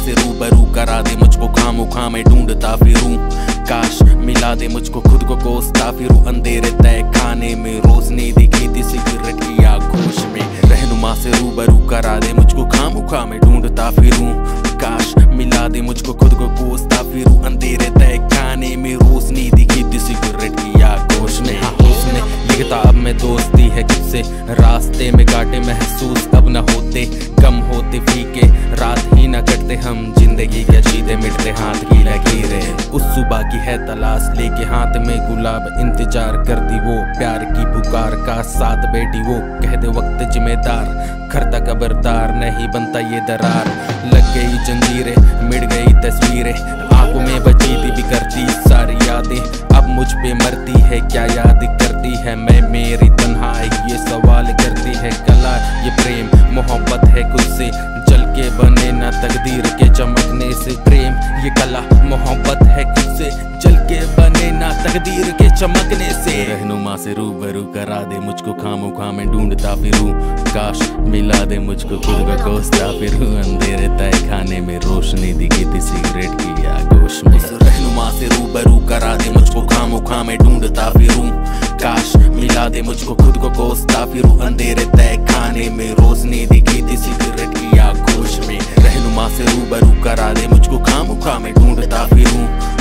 से रूबरू करा दे मुझको, खामोखा मैं ढूंढता फिरूं। काश मिला दे मुझको, खुद को कोसता फिरूं। अंधेरे तय खाने में रोशनी दिखी थी सिगरेट की आगोश में। रहनुमा से रूबरू करा दे मुझको, खामोखा मैं ढूंढता फिरूं। काश मिला दे मुझको, खुद को कोसता फिरूं। अंधेरे तय खाने में रोशनी दिखी थी सिगरेट की आगोश में। हाँ उसने लिखता अब मैं दोस्ती है किससे, रास्ते में काटे महसूस अब न होते, कम होते फीके रात ही न कटते हम। जिंदगी के जीते मिटते हाथ की लकीरें, उस सुबह की है तलाश लेके हाथ में गुलाब। इंतजार करती वो प्यार की पुकार का, साथ बैठी वो कह दे वक्त जिम्मेदार। खरता खबरदार नहीं बनता ये दरार, लग गई जंजीरें मिट गई तस्वीरें। आंखों में बची थी बिखरती सारी यादें, अब मुझ पे मरती है क्या याद करती है। मैं मेरी तन्हाई ये सवाल करती है। कला ये प्रेम मोहब्बत है खुद से, जल के बने ना तकदीर के चमकने से। प्रेम ये कला मोहब्बत है खुद से, जल के बने ना तकदीर के चमकने से। रहनुमा से रूबरू करा दे मुझको, खामोखा मैं ढूंढता फिरूं। काश मिला दे मुझको, खुद को कोसता फिरूं। अंधेरे तय खाने में रोशनी दिखी थी सिगरेट की आगोश में। रहनुमा से रूबरू करा दे मुझको, खामोखा मैं ढूंढता फिरूं। काश मिला दे मुझको, खुद को कोसता फिरूं। अंधेरे तय खाने में रोशनी दिखी थी सिगरेट की आगोश में। रहनुमा से रूबरू करा दे मुझको, खामोखा मैं ढूंढता फिरूं।